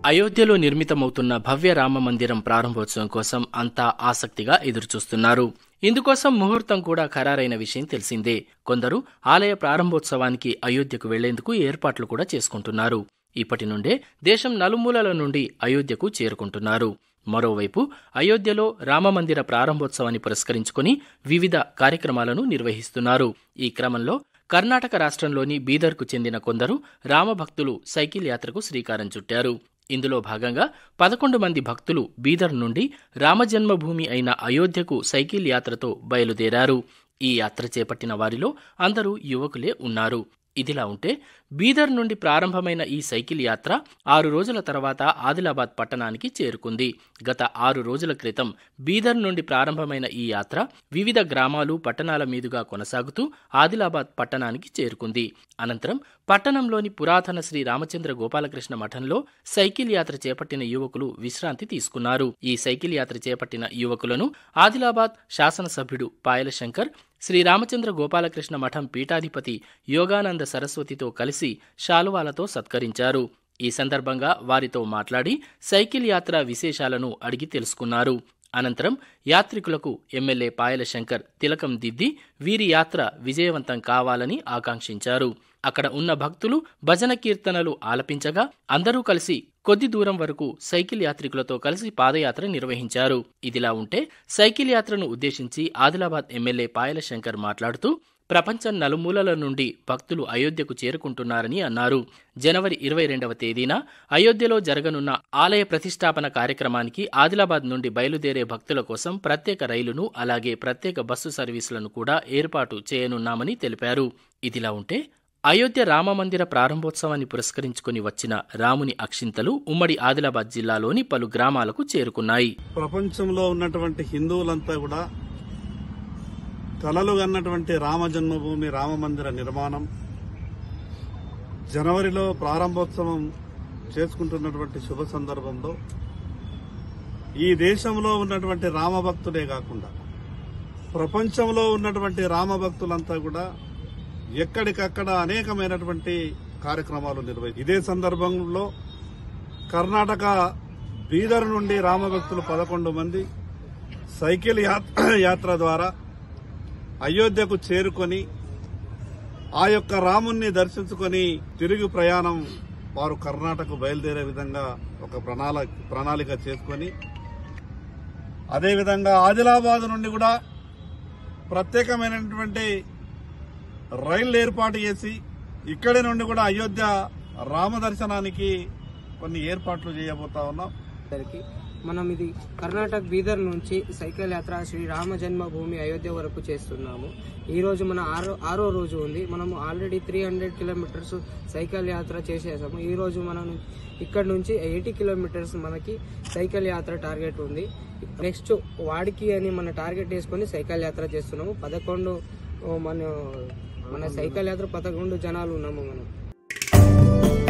అయోధ్యలో నిర్మితమవుతున్న భవ్య రామ మందిరం ప్రారంభోత్సవం కోసం అంతా ఆసక్తిగా ఎదురుచూస్తున్నారు. ఇందుకోసం ముహూర్తం కూడా ఖరారైన విషయం తెలిసిందే. కొందరు ఆలయ ప్రారంభోత్సవానికి అయోధ్యకు వెళ్లేందుకు ఏర్పాట్లు కూడా చేసుకుంటున్నారు. ఇప్పటి నుండే దేశం నలుమూలల నుండి అయోధ్యకు చేరుకుంటున్నారు. మరోవైపు అయోధ్యలో రామమందిర ప్రారంభోత్సవాన్ని పురస్కరించుకుని వివిధ కార్యక్రమాలను నిర్వహిస్తున్నారు. ఈ క్రమంలో కర్ణాటక రాష్ట్రంలోని బీదర్కు చెందిన కొందరు రామభక్తులు సైకిల్ యాత్రకు శ్రీకారం చుట్టారు. ఇందులో భాగంగా 11 మంది భక్తులు బీదర్ నుండి రామజన్మభూమి అయిన అయోధ్యకు సైకిల్ యాత్రతో బయలుదేరారు. ఈ యాత్ర చేపట్టిన వారిలో అందరూ యువకులే ఉన్నారు. ఇదిలా ఉంటే బీదర్ నుండి ప్రారంభమైన ఈ సైకిల్ యాత్ర 6 రోజుల తర్వాత ఆదిలాబాద్ పట్టణానికి చేరుకుంది. గత 6 రోజుల క్రితం బీదర్ నుండి ప్రారంభమైన ఈ యాత్ర వివిధ గ్రామాలు, పట్టణాల మీదుగా కొనసాగుతూ ఆదిలాబాద్ పట్టణానికి చేరుకుంది. అనంతరం పట్టణంలోని పురాతన శ్రీ రామచంద్ర గోపాలకృష్ణ మఠంలో సైకిల్ యాత్ర చేపట్టిన యువకులు విశ్రాంతి తీసుకున్నారు. ఈ సైకిల్ యాత్ర చేపట్టిన యువకులను ఆదిలాబాద్ శాసనసభ్యుడు పాయల శంకర్, శ్రీ రామచంద్ర గోపాలకృష్ణ మఠం పీఠాధిపతి యోగానంద సరస్వతితో కలిసి శాలువాలతో సత్కరించారు. ఈ సందర్భంగా వారితో మాట్లాడి సైకిల్ యాత్ర విశేషాలను అడిగి తెలుసుకున్నారు. అనంతరం యాత్రికులకు ఎమ్మెల్యే పాయల శంకర్ తిలకం దిద్ది వీరి యాత్ర విజయవంతం కావాలని ఆకాంక్షించారు. అక్కడ ఉన్న భక్తులు భజన కీర్తనలు ఆలపించగా అందరూ కలిసి కొద్ది దూరం వరకు సైకిల్ యాత్రికులతో కలిసి పాదయాత్ర నిర్వహించారు. ఇదిలా ఉంటే సైకిల్ యాత్రను ఉద్దేశించి ఆదిలాబాద్ ఎమ్మెల్యే పాయల శంకర్ మాట్లాడుతూ ప్రపంచం నలుమూలల నుండి భక్తులు అయోధ్యకు చేరుకుంటున్నారని అన్నారు. జనవరి 22వ తేదీన అయోధ్యలో జరగనున్న ఆలయ ప్రతిష్టాపన కార్యక్రమానికి ఆదిలాబాద్ నుండి బయలుదేరే భక్తుల కోసం ప్రత్యేక రైలును, అలాగే ప్రత్యేక బస్సు సర్వీసులను కూడా ఏర్పాటు చేయనున్నామని తెలిపారు. ఇదిలా ఉంటే అయోధ్య రామమందిర ప్రారంభోత్సవాన్ని పురస్కరించుకుని వచ్చిన రాముని అక్షింతలు ఉమ్మడి ఆదిలాబాద్ జిల్లాలోని పలు గ్రామాలకు చేరుకున్నాయి. ప్రపంచంలో ఉన్నటువంటి హిందువులంతా కూడా కలలు కన్నటువంటి రామ జన్మభూమి రామమందిర నిర్మాణం, జనవరిలో ప్రారంభోత్సవం చేసుకుంటున్నటువంటి శుభ సందర్భంలో ఈ దేశంలో ఉన్నటువంటి రామభక్తులే కాకుండా ప్రపంచంలో ఉన్నటువంటి రామభక్తులంతా కూడా ఎక్కడికక్కడ అనేకమైనటువంటి కార్యక్రమాలు ఇదే సందర్భంలో కర్ణాటక బీదర్ నుండి రామభక్తులు 11 మంది సైకిల్ యాత్ర ద్వారా అయోధ్యకు చేరుకొని ఆ యొక్క రాముణ్ణి దర్శించుకొని తిరిగి ప్రయాణం వారు కర్ణాటక బయలుదేరే విధంగా ఒక ప్రణాళిక చేసుకొని, అదేవిధంగా ఆదిలాబాద్ నుండి కూడా ప్రత్యేకమైనటువంటి రైళ్లు ఏర్పాటు చేసి ఇక్కడి నుండి కూడా అయోధ్య రామ దర్శనానికి కొన్ని ఏర్పాట్లు చేయబోతా ఉన్నాం. మనం ఇది కర్ణాటక బీదర్ నుంచి సైకిల్ యాత్ర శ్రీ రామ జన్మభూమి అయోధ్య వరకు చేస్తున్నాము. ఈ రోజు మన ఆరో రోజు ఉంది. మనము ఆల్రెడీ 300 కిలోమీటర్స్ సైకిల్ యాత్ర చేసేసాము. ఈ రోజు మనం ఇక్కడ నుంచి 80 కిలోమీటర్స్ మనకి సైకిల్ యాత్ర టార్గెట్ ఉంది. నెక్స్ట్ వాడికి అని మన టార్గెట్ వేసుకుని సైకిల్ యాత్ర చేస్తున్నాము. 11 మన సైకిల్ యాత్ర 11 జనాలు ఉన్నాము మనం.